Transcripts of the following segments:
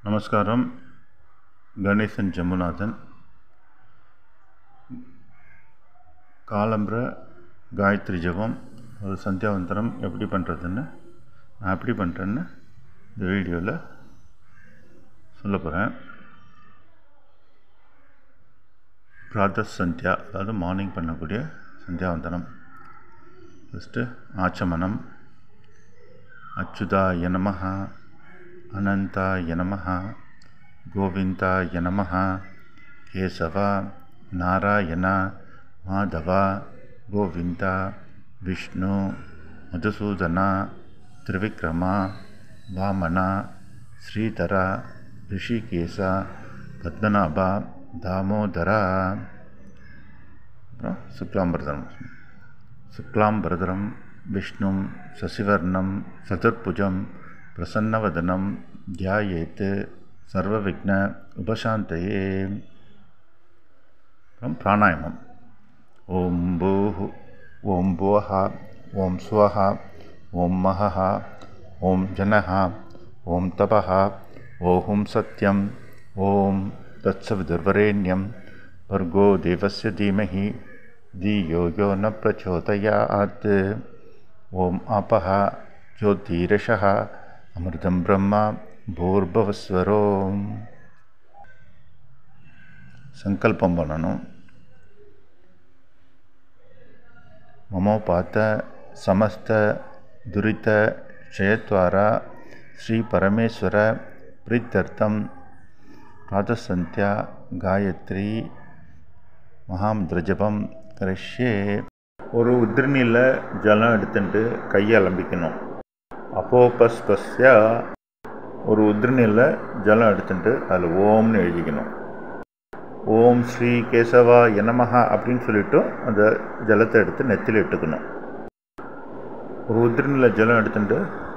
நமஸ்காரம். கணேசன் ஜமுநாதன். காலம்பர காயத்ரி ஜபம் ஒரு சந்தியாவந்தனம் எப்படி பண்ணுறதுன்னு நான் எப்படி பண்ணுறேன்னு இந்த வீடியோவில் சொல்ல போகிறேன். பிராத சந்தியா, அதாவது மார்னிங் பண்ணக்கூடிய சந்தியாவந்தனம். ஃபஸ்ட்டு ஆச்சமனம். அச்சுதாய நமஹ, அனந்தாய நமஹ, கோவிந்தாய நமஹ, கேசவ, நாராயண, மாதவ, கோவிந்த, விஷ்ணு, மதுசூதன, திரிவிக்ரம, வாமன, ஸ்ரீதர, ரிஷிகேச, பத்மநாப, தாமோதர. அப்புறம் சுக்லாம்பரதரம் விஷ்ணும் சசிவர்ணம் சதுர்புஜம் பிரசன்னவதனம் தியாயேத் சர்வவிக்ன உபசாந்தயே. அப்புறம் பிராணாயாமம். ஓம் பூஹ், ஓம் புவஹ, ஓம் ஸ்வஹ, ஓம் மஹஹ, ஓம் ஜனஹ, ஓம் தபஹ, ஓம் சத்யம், ஓம் தத்சவிதுர்வரேண்யம், भर्गो देवस्य धीमहि धियो यो न प्रचोदयात्. ओम आपः ज्योतिरषः अमृतं ब्रह्म भूर्भुवस्वरो. संकल्पम பண்ணணும். ममोपात समस्त दुरित क्षयद्वारा श्री परमेश्वर प्रीत्यर्थम प्रातःसन्ध्या गायत्री மகாமந்திரஜபம் கரிஷ்யே. ஒரு உதிரணியில் ஜலம் எடுத்துட்டு கையை அலம்பிக்கணும். அப்போபஸ்பஸ்ய, ஒரு உதிரணியில் ஜலம் எடுத்துட்டு அதில் ஓம்னு எழுதிக்கணும். ஓம் ஸ்ரீ கேசவா நமஹ அப்படின்னு சொல்லிவிட்டு அந்த ஜலத்தை எடுத்து நெத்தியில் இட்டுக்கணும். ஒரு உதிரணியில் ஜலம் எடுத்துட்டு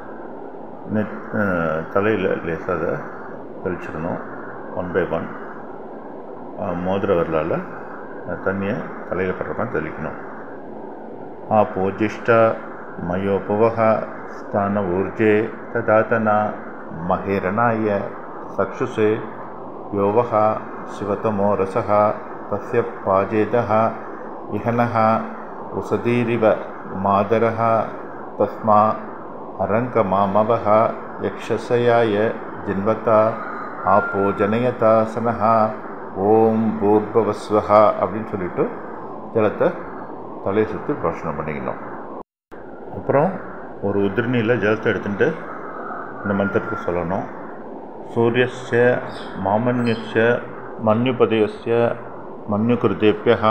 தலையில் லேசாக அதை தெளிச்சுக்கணும். 1 by 1 மோதிர விரலால் தண்ணியை தலையில் படுற மாதிரி தெளிக்கணும். ஆப்போஜிஷ்ட மயோபவஹ ஸ்தான ஊர்ஜே ததாதனா மகேரணாய சக்ஷுஷே யோவஹ சிவதமோ ரசஹ தஸ்ய பாஜேதஹ இஹனஹ உசதீரிவ மாதரஹ தஸ்மா அரங்கமாமவஹ யக்ஷசயாய ஜின்வதா ஆப்போ ஜனயதாசனஹ ஓம் பூர்பவஸ்வஹா அப்படின்னு சொல்லிவிட்டு ஜலத்தை தலையை சுற்றி பிரோஷனம் பண்ணிக்கணும். அப்புறம் ஒரு உதிரணியில் ஜலத்தை எடுத்துட்டு இந்த மந்திரத்தை சொல்லணும். சூரியஸ்ய மாமன்யஸ்ய மன்யுபதயஸ்ய மன்யுகிருதேப்யः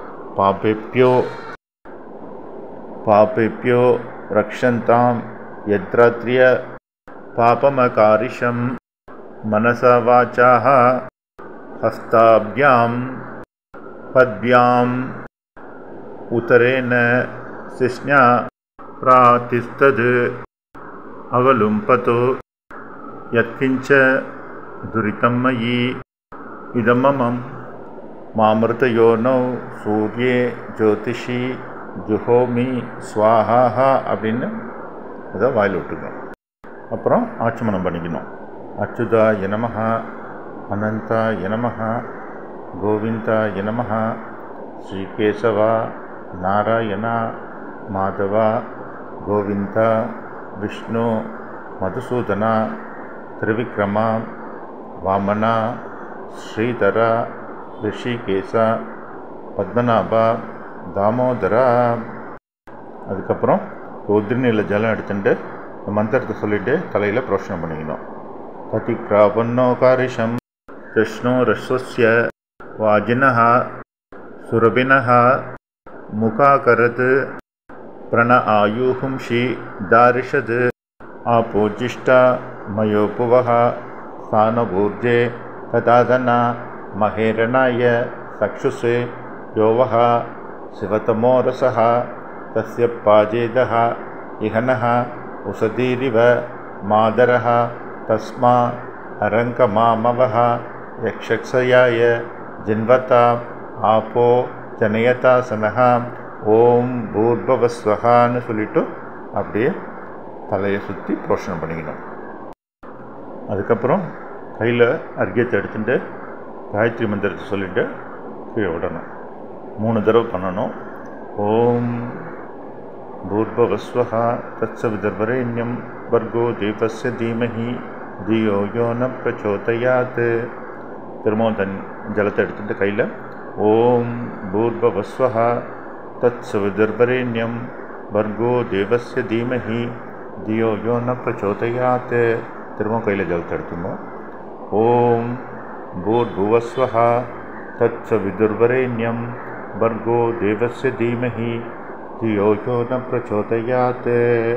பாபேப்யோ ரக்ஷந்தாம் யத்ராத்ரிய பாபமகாரிஷம் மனசா வாசாஹ हस्ताभ्याम पद्भ्याम उतरेण शिष्ण्या प्रातिस्तद् अवलुम्पतो यत्किंच दुरितं मयि इदममं मामृतयोनौ सूर्ये ज्योतिषी जुहोमि स्वाहा அப்படின்னு அதை வாயில் விட்டுக்கணும். அப்புறம் ஆச்சமனம் பண்ணிக்கணும். அச்சுதாய நமஹ, अनंताय नमः, गोविंदाय नमः, श्रीकेशव, नारायण, माधव, गोविंद, विष्णु, मधुसूदन, त्रिविक्रम, वामन, श्रीधर, ऋषिकेश, पद्मनाभ, தாமோதர. அதுக்கப்புறம் உதிரணியில் ஜலம் எடுத்துட்டு மந்திரத்தை சொல்லிட்டு தலையில் பிரோஷனம் பண்ணிக்கணும். ததிக்ராபன்னோகாரிஷம் கிருஷ்ணோ ரஸ்வஸ்ய வாஜினஹ சுரபினஹ முகாகரத் பிரண ஆயுஹும்ஷி தாரிஷத் ஆபோஜிஷ்ட மயோபுவஹ ஸ்தானபூர்ஜே ததாதன மகேரணாய சக்ஷுஷே யோவஹ சிவதமோ ரசஹ தஸ்ய பாஜேதஹ இஹனஹ உசதீரிவ மாதரஹ தஸ்மா அரங்கமாமவஹ யக்ஷக்ஷயாய ஜின்வதா ஆப்போ ஜனயதாசனஹ ஓம் பூர்பவஸ்வஹான்னு சொல்லிவிட்டு அப்படியே தலையை சுற்றி பிரோஷனம் பண்ணிக்கணும். அதுக்கப்புறம் கையில் அர்க்கியத்தை எடுத்துட்டு காயத்ரி மந்திரத்தை சொல்லிட்டு கீழே விடணும். 3 தடவை பண்ணணும். ஓம் பூர்பவஸ்வஹ தத்சவிதுர்வரேண்யம் வர்கோ தேவஸ்ய தீமஹி தியோ யோ ந பிரச்சோதயாத். திரும்பவும் ஜலத்தை எடுத்துட்டு கையில் ஓம் பூர்பவஸ்வஹ தத்சவிதுர்வரேண்யம் வர்கோ தேவஸ்ய தீமஹி தியோ யோ ந பிரச்சோதயாத். திரும்பவும் கையில் ஜலத்தை எடுத்துக்கணும். ஓம் பூர்புவஸ்வஹ தத்சவிதுர்வரேண்யம் வர்கோ தேவஸ்ய தீமஹி தியோ யோ ந பிரச்சோதயாத்.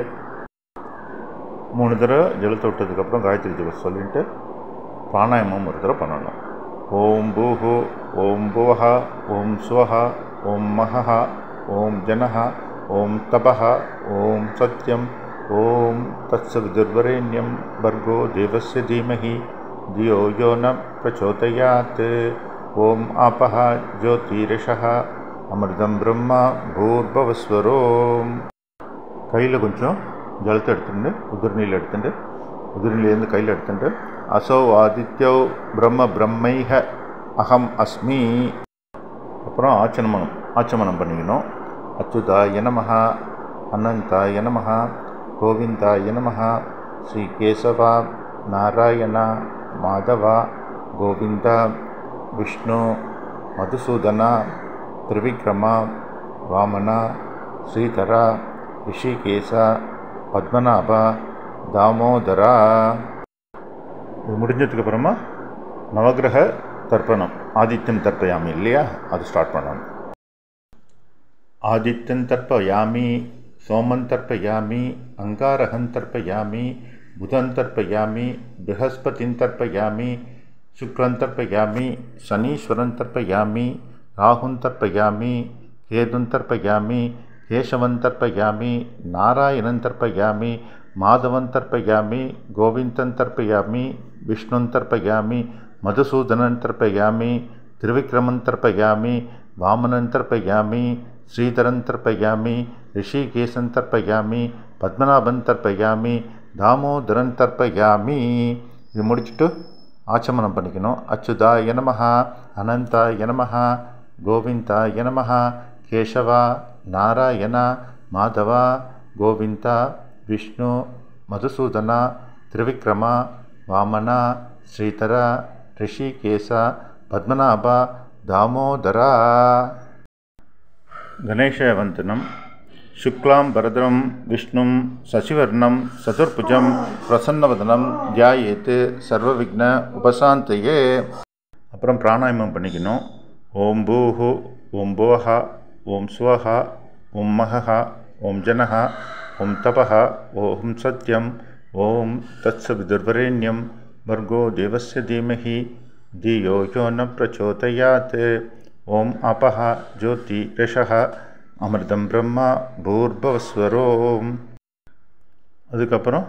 3 தடவை ஜலத்தை விட்டதுக்கப்புறம் காயத்ரி ஜபம் சொல்லிட்டு பிராணாயாமம் ஒரு தடவை பண்ணணும். ஓம் பூஹு ஓம் புவஹ ஓம் ஸ்வஹ ஓம் மஹஹ ஓம் ஜனஹ ஓம் தபஹ ஓம் சத்யம் ஓம் தத்சவிதுர்வரேண்யம் வர்கோ தேவஸ்ய தீமஹி தியோ யோ ந பிரச்சோதயாத். ஓம் ஆபஹ ஜோதிரிஷஹ அமிர்தம் பிரம்மா பூர்பவஸ்வரோம். கையில் கொஞ்சம் ஜலத்தை எடுத்துட்டு உதிர்நீல் எடுத்துட்டு உதிர்நீலேருந்து கையில் எடுத்துட்டு அசோ ஆதித்யோ பிரம்ம பிரம்மைஹ அகம் அஸ்மி. அப்புறம் ஆச்சமனம் பண்ணிக்கணும். அச்சுதாய நமஹ அனந்தாய நமஹ கோவிந்தாய நமஹ ஸ்ரீ கேசவா நாராயணா மாதவா கோவிந்தா விஷ்ணு மதுசூதனா திரிவிக்ரமா வாமனா ஸ்ரீதரா ரிஷிகேசா பத்மநாபா தாமோதரா. இது முடிஞ்சதுக்கு அப்புறமா நவகிரக தர்ப்பணம் ஆதித்யன் தர்ப்பயாமி இல்லையா, அது ஸ்டார்ட் பண்ணணும். ஆதித்யன் தர்ப்பயாமி சோமன் தர்ப்பயாமி அங்காரகன் தர்ப்பயாமி புதன் தர்ப்பயாமி ப்ரஹஸ்பதின் தர்ப்பயாமி சுக்ரன் தர்ப்பயாமி சனீஸ்வரன் தர்ப்பயாமி ராகுன் தர்ப்பயாமி கேதுன் தர்ப்பயாமி கேசவன் தர்ப்பயாமி நாராயணன் தர்ப்பயாமி மாதவன் தர்ப்பயாமி கோவிந்தன் தர்ப்பயாமி விஷ்ணுன் தர்ப்பயாமி மதுசூதனன் தர்ப்பயாமி திரிவிக்ரமன் தர்ப்பயாமி வாமனன் தர்ப்பயாமி ஸ்ரீதரன் தர்ப்பயாமி ரிஷிகேசன் தர்ப்பயாமி பத்மநாபன் தர்ப்பயாமி தாமோதரன் தர்ப்பயாமி. இது முடிச்சுட்டு ஆச்சமனம் பண்ணிக்கணும். அச்சுதாய நமஹ அனந்தாய நமஹ கோவிந்தாய நமஹ கேசவா நாராயணா மாதவா கோவிந்தா விஷ்ணு மதுசூதனா திரிவிக்ரமா வாமனா ஸ்ரீதரா ரிஷிகேசா பத்மநாபா தாமோதரா. கணேசவந்தனம். சுக்லாம் பரதரம் விஷ்ணும் சசிவர்ணம் சதுர்புஜம் பிரசன்னவதனம் தியாயேத் சர்வவிக்ன உபசாந்தயே. அப்புறம் பிராணாயாமம் பண்ணிக்கணும். ஓம் பூஹு ஓம் புவஹ ஓம் ஸ்வஹ ஓம் மஹஹ ஓம் ஜனஹ ஓம் தபஹ ஓம் சத்யம் ஓம் தத்சவிதுர்வரேண்யம் வர்கோ தேவஸ்ய தீமஹி தியோ யோ ந பிரச்சோதயாத். ஓம் ஆபஹ ஜோதிரிஷஹ அமிர்தம் பிரம்மா பூர்பவஸ்வரோம். அதுக்கப்புறம்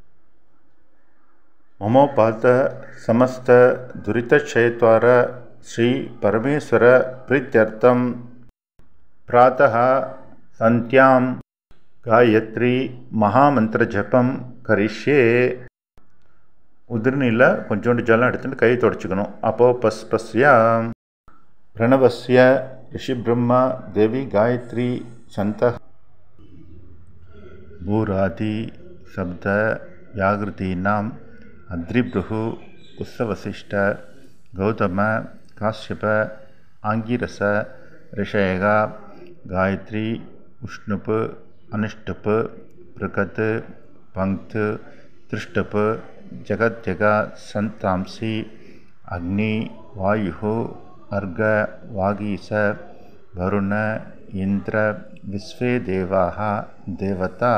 மமோபாத்த சமஸ்த துரிதக்ஷயத்வார ஸ்ரீ பரமேஸ்வர பிரீத்யர்த்தம் பிராத்தः சந்தியாம் காயத்ரி மகாமந்திர ஜபம் கரிஷ்யே. உதிர்நீல கொஞ்சோண்டு ஜலம் எடுத்துட்டு கை தொடச்சிக்கணும். அப்போ பஸ்பஸ்யாம் பிரணவஸ்ய ரிஷி பிரம்மா தேவி காயத்ரி சந்த பூராதி சப்த வியாகிருதீனாம் அத்ரிப்ருஹு குஸ்ஸவசிஷ்ட கௌதம காஷ்யப ஆங்கிரச ரிஷயகா காயத்ரி உஷ்ணுப் அனுஷ்டுப் பிரகத் பங்க்த் திருஷ்டுப் ஜகத்யகா சந்தாம்சி அக்னி வாயு அர்க வாகீச வருண இந்திர விஸ்வே தேவாः தேவதா.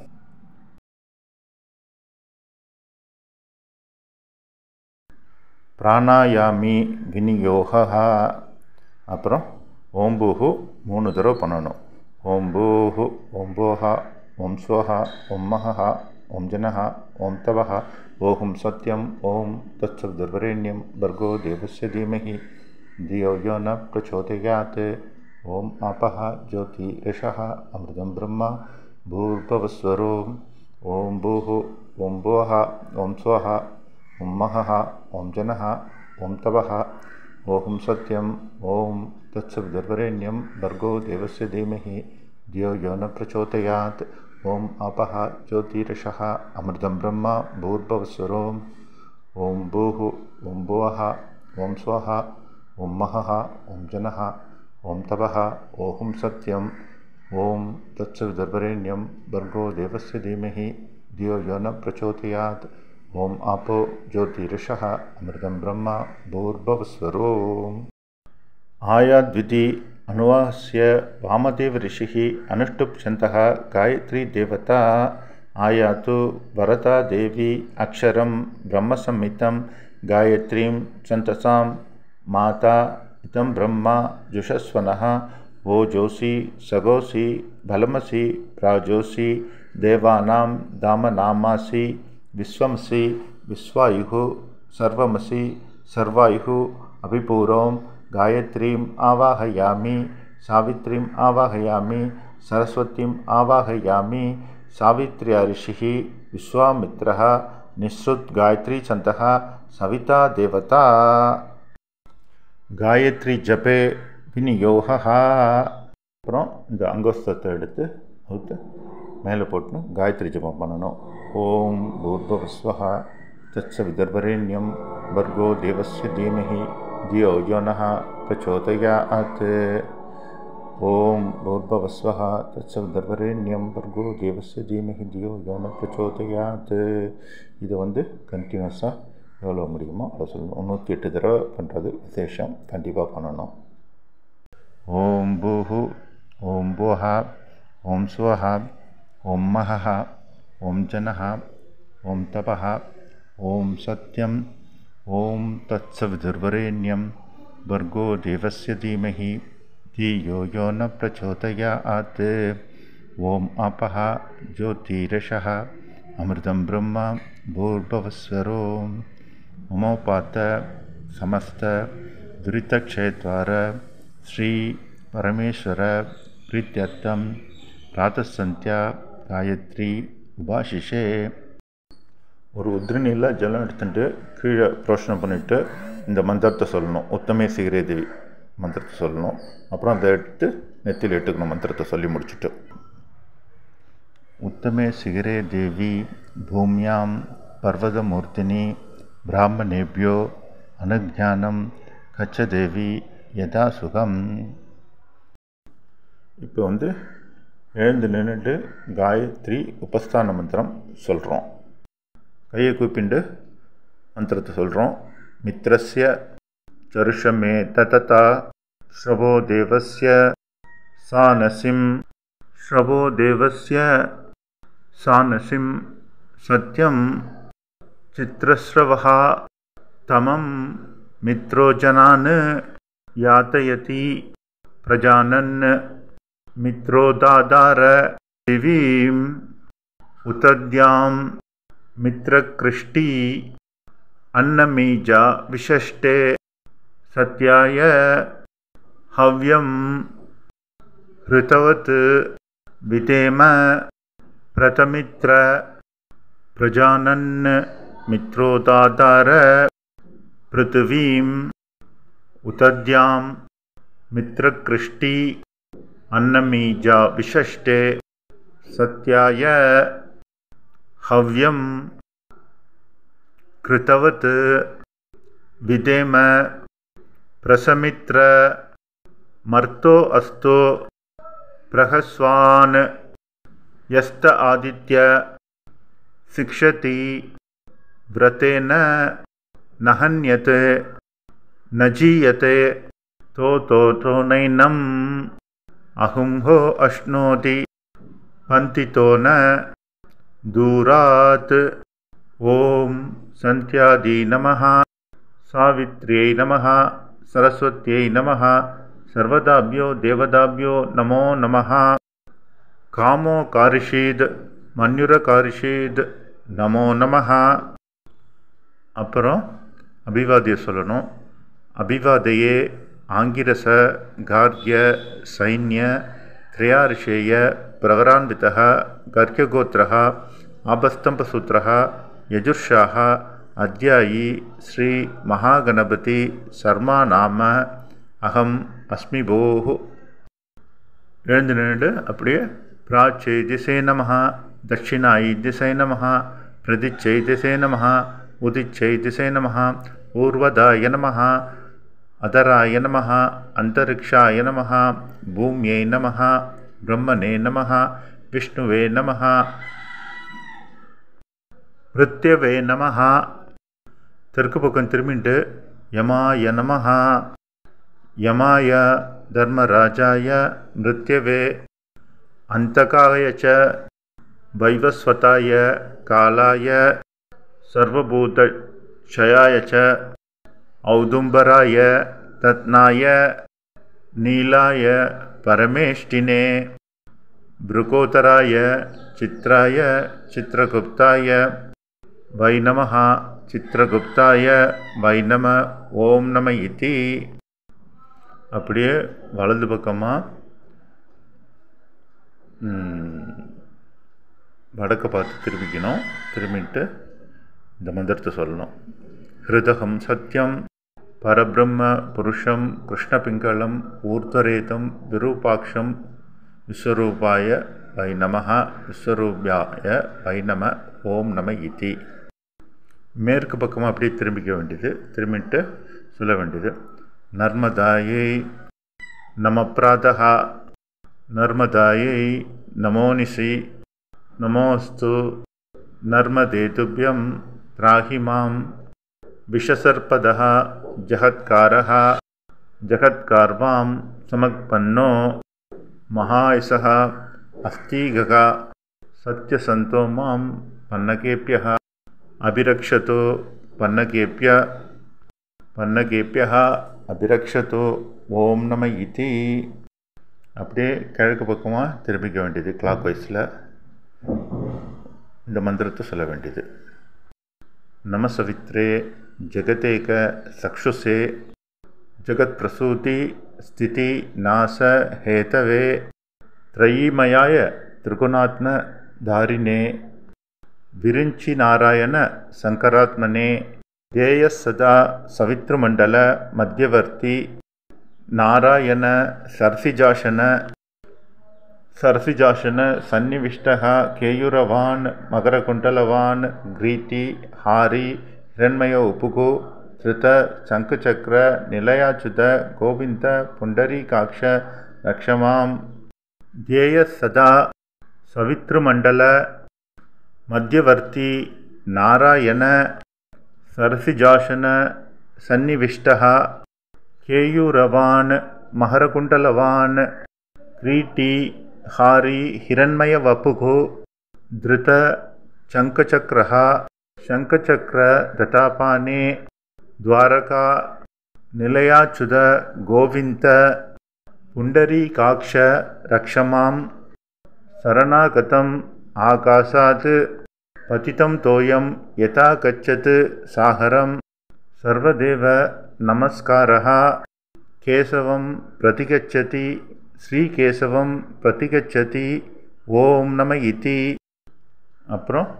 பிராணாயாமி விநியோகः. அப்புறம் ஓம் பூஹு 3 தடவை பண்ணணும். ஓம் பூஹு ஓம் புவஹ ஓம் ஸ்வஹ ஓம் மஹஹ ஓம் ஜனஹ ஓம் தபஹ ஓம் சத்யம் ஓம் தத்சவிதுர்வரேண்யம் வர்கோ தேவஸ்ய தீமஹி தியோ யோ ந பிரச்சோதயாத். ஓம் ஆபஹ ஜோதிரிஷஹ அமிர்தம் பிரம்மா பூர்பவஸ்வரோம். ஓம் பூஹு ஓம் புவஹ ஓம் ஸ்வஹ ओम महः ओम जनः ओम तपः ओम सत्यम ओम तत्सवितुर्वरेण्यं भर्गो देवस्य धीमहि धियो यो न प्रचोदयात् ओम आपः ज्योतिरसः अमृतं ब्रह्म भूर्भुवस्सुरोम ओम भूः ओम भुवः ओम स्वः ओम महः ओम जनः ओम तपः ओम सत्यम ओम तत्सवितुर्वरेण्यं भर्गो देवस्य धीमहि धियो यो न प्रचोदयात् ओम आपो ज्योतिरसः अमृतं ब्रह्म भूर्भुवस्सुरोम। आयाद्विधि अनुवास्य वामदेव ऋषिः अनुष्टुप्छन्तः गायत्री देवता आयातु वरदा देवी अक्षरं ब्रह्मसंहितं गायत्रीं छन्दसां माता इदं ब्रह्म जुषस्वनः ओजोषि सगोषि भलमसि प्राजोषि देवानां दामनामासि विश्वमसि विश्वायुः सर्वमसि सर्वायुः अभिपूर्वं गायत्रीम् आवाहयामि सावित्रीम् आवाहयामि सरस्वतीम् आवाहयामि सावित्र्या ऋषिः विश्वामित्रः निःसृत गायत्री छन्दः सविता देवता। गायत्री जपे विनियोगः அப்புறம் இந்த அங்கஸ்தத்தை எடுத்து அவுத்து மேலே போட்டுன்னு காயத்ரி ஜபம் பண்ணணும். ஓம் பூர்புவஸ்வஹ தத்சவிதுர்வரேண்யம் भर्गो देवस्य धीमहि धियो यो नः प्रचोदयात् ओम भूर्भुवस्वः तत्सवितुर्वरेण्यं भर्गो देवस्य धीमहि धियो यो न प्रचोदयात्. இது வந்து கண்டினியூஸாக எவ்வளோ முடியுமோ அவ்வளோ சொல்லணும். 108 தடவை பண்ணுறது விசேஷம், கண்டிப்பாக பண்ணணும். ஓம் பூஹு ஓம் புவஹ ஓம் சுவஹ ஓம் மஹஹ ஓம் ஜனஹ ஓம் தபஹ ஓம் சத்யம் ओम तत्सवितुर्वरेण्यं भर्गो देवस्य धीमहि धियो यो न प्रचोदयात् ओम आपः ज्योतिरसः अमृतं ब्रह्म भूर्भुवस्सुरोम। उमोपात समस्त दुरितक्षयद्वार श्री परमेश्वर प्रीत्यर्थं प्रातःसन्ध्या गायत्री उपाशिषे. ஒரு உத்ரிணியில் ஜலம் எடுத்துட்டு கீழே புரோஷனம் பண்ணிவிட்டு இந்த மந்திரத்தை சொல்லணும். உத்தமே சிகரே தேவி மந்திரத்தை சொல்லணும். அப்புறம் அதை எடுத்து நெத்தியில் இட்டுக்கணும் மந்திரத்தை சொல்லி முடிச்சுட்டு. உத்தமே சிகரே தேவி பூமியாம் பர்வதமூர்த்தினி பிராமணேபியோ அனுஜானம் கச்சதேவி யதா சுகம். இப்போ வந்து எழுந்து நின்றுட்டு காயத்ரி உபஸ்தான மந்திரம் சொல்கிறோம். கையை கூப்பிண்டு மந்திரத்தை சொல்கிறோம். மித்ரஸ்ய சருஷமே தததா ஸ்ரவோ தேவஸ்ய சானசிம் ஸ்ரவோ தேவஸ்ய சானசிம் சத்யம் சித்ரஸ்ரவஹ தமம் மித்ரோஜனான் யாதயதி பிரஜானன் மித்ரோதாதார திவீம் உதத்யாம் मित्रकृष्टि अन्नमीजा विशष्टे सत्याय हव्यं हृतवत् विदेम प्रतमित्र प्रजानन् मित्रोदादार पृथिवीं उतद्यां मित्रकृष्टि अन्नमीजा विशष्टे सत्याय हव्यं कृतवत् विदेम प्रसमित्र मर्तो अस्तो प्रहस्वान् यस्त आदित्य शिक्षति व्रतेन न हन्यते न जीयते तो नैनम् अहुंहो अश्नोति पंतितो न दूरात्. ओम संध्यादि नमः सावित्र्यै नमः सरस्वत्यै नमः सर्वदाभ्यो देवदाभ्यो नमो नमः. कामो कारिषीद मन्युर कारिषीद नमो नमः. அப்புறம் அபிவாதியை சொல்லணும். அபிவாதையே ஆங்கிரச கார்கிய சைன்ய திரையாரிஷேய பிரவரான்விதः கர்க்கியகோத்திரः ஆபஸ்தம்பசூத்திரः யஜுர்ஷாः அத்யாயி ஸ்ரீ மகாகணபதி சர்மா நாம அகம் அஸ்மி போஹு. எழுந்து நின்று அப்படியே பிராச்சை திசை நமஹ, தட்சிணாயி திசை நமஹ, பிரதிச்சை திசை நமஹ, உதிச்சை திசை நமஹ, ஊர்வதாய நமஹ, அதராய நமஹ, அந்தரிக்ஷாய நமஹ, பூமியை நமஹ, பிரம்மனே நமஹ, விஷ்ணுவே நமஹ, மிருத்யவே நமஹ. தெற்கு பக்கம் திரும்பிட்டு யமாய நமஹ, யமாய தர்மராஜாய மிருத்யவே அந்தகாய ச வைவஸ்வதாய காலாய சர்வபூதக்ஷயாய ச ஔதும்பராய தத்னாய நீலாய பரமேஷ்டினே ப்ருகோதராய சித்ராய சித்ரகுப்தாய வை நமஹ, சித்ரகுப்தாய வை நம. ஓம் நம இதி. அப்படியே வலது பக்கமாக வடக்க பார்த்து திரும்பிக்கணும். திரும்பிட்டு இந்த மந்திரத்தை சொல்லணும். ஹிருதகம் சத்யம் பரபிரம்ம புருஷம் கிருஷ்ணபிங்களம் ஊர்த்வரேதம் விரூபாட்சம் விஸ்வரூபாய வை நமஹ, விஸ்வரூபாய வை நம. ஓம் நம இதி. மேற்கு பக்கமாக அப்படியே திரும்பிக்க வேண்டியது. திரும்பிட்டு சொல்ல வேண்டியது. நர்மதாயை நம பிராதஹ, நர்மதாயை நமோ நிசி, நமோஸ்து நர்மதே துப்யம் த்ராஹி மாம் விஷசர்பதஹ ஜகத்காரஹ ஜகத்கார்வாம் சமக்பன்னோ மகாயசஹ அஸ்திகக சத்யசந்தோ மாம் பன்னகேப்யஹ அபிரக்ஷதோ பன்னகேப்யஹ அபிரக்ஷதோ. ஓம் நம இதி. அப்படியே கிழக்கு பக்கமாக திரும்பிக்க வேண்டியது. கிளாக் வைஸில் இந்த மந்திரத்தை சொல்ல வேண்டியது. நமசவித்ரே ஜெகதேக சக்ஷுசே ஜகத் பிரசூதி ஸ்திதி நாச ஹேதவே த்ரயீமயாய திரிகுணாத்ம தாரிணே விரிஞ்சி நாராயண சங்கராத்மனே தேய சதா சவித்ருமண்டல மத்தியவர்த்தி நாராயண சர்சிஜாசன சன்னிவிஷ்டः கேயூரவான் மகரகுண்டலவான் கிரீட்டி ஹாரி ஹிரண்மய உப்புகு ஸ்ருத சங்குசக்கர நிலையாச்சுத கோவிந்த புண்டரீகாட்ச ரக்ஷமாம் தேய சதா சவித்ருமண்டல மத்தியவர்த்தி நாராயண சர்சிஜாசன சன்னிவிஷ்டः கேயூரவான் மகரகுண்டலவான் கிரீட்டி ஹாரி ஹிரண்மய வப்புகு திருத சங்கச்சக்ரஹ சங்கச்சக்ர ததாபானே துவாரகா நிலையாச்சுத கோவிந்த புண்டரீகாக்ஷ ரக்ஷமாம் சரணாகதம் ஆகாசாத் பதிதம் தோயம் யதா கச்சத் சாகரம் சர்வதேவ நமஸ்காரः கேசவம் பிரதிகச்சதி ஸ்ரீகேசவம் பிரதிகச்சதி. ஓம் நம இதி. அப்புறம்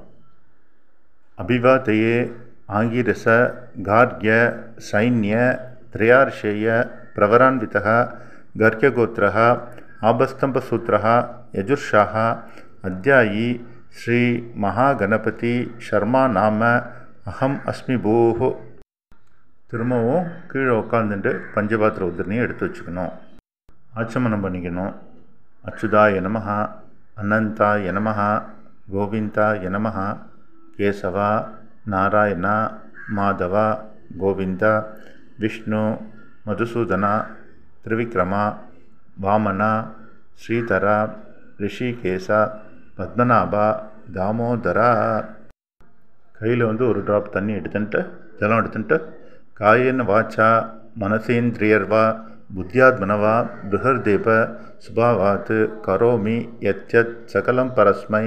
அபிவாதயே ஆங்கிரச கார்க்ய சைன்ய திரையார்ஷேய பிரவரான்விதः கர்க்யகோத்திரः ஆபஸ்தம்பசூத்திரः யஜுர்ஷாः அத்யாயி ஸ்ரீ மகாகணபதி சர்மா நாம அகம் அஸ்மி பூஹு. திரும்பவும் கீழே உட்காந்துட்டு பஞ்சபாத்திர உதிரணையை எடுத்து வச்சுக்கணும். ஆச்சமனம் பண்ணிக்கணும். அச்சுதாய நமஹ, அனந்தாய நமஹ, கோவிந்தாய நமஹ, கேசவா நாராயணா மாதவா கோவிந்தா விஷ்ணு மதுசூதனா திரிவிக்ரமா வாமனா ஸ்ரீதரா ரிஷிகேசா பத்மநாபா தாமோதரா. கையில் ஒரு ட்ராப் தண்ணி எடுத்துட்டு ஜலம் எடுத்துட்டு காயேன வாச்சா மனசேந்திரியர்வா புத்தியாத்மனவா பிருஹர்தேப சுபாவாத் கரோமி யத்யத் சகலம் பரஸ்மை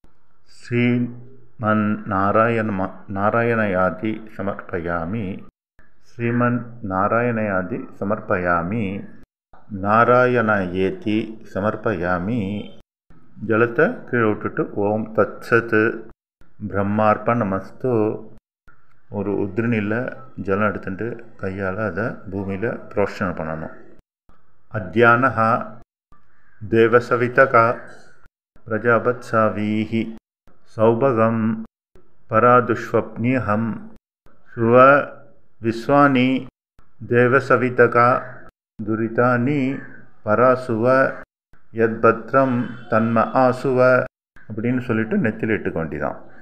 ஸ்ரீமன் நாராயணயாதி சமர்ப்பயாமி. ஸ்ரீமன் நாராயணயாதி சமர்ப்பயாமி. நாராயணயேதி சமர்ப்பயாமி. ஜலத்தை கீழே விட்டுட்டு ஓம் தத்சத் பிரம்மார்ப்பணமஸ்து. ஒரு உத்ரிணியில் ஜலம் எடுத்துட்டு கையால் அதை பூமியில் புரோஷனை பண்ணணும். அத்யானஹா தேவசவிதகா பிரஜாபத்சாவீஹி சௌபகம் பராதுஷ்வப்னியஹம் சுவ விஸ்வானி தேவசவிதகா துரிதானி பராசுவ யத்பத்ரம் தன்ம ஆசுவ அப்படின்னு சொல்லிட்டு நெத்தியில் இட்டுக்க வேண்டிதான்.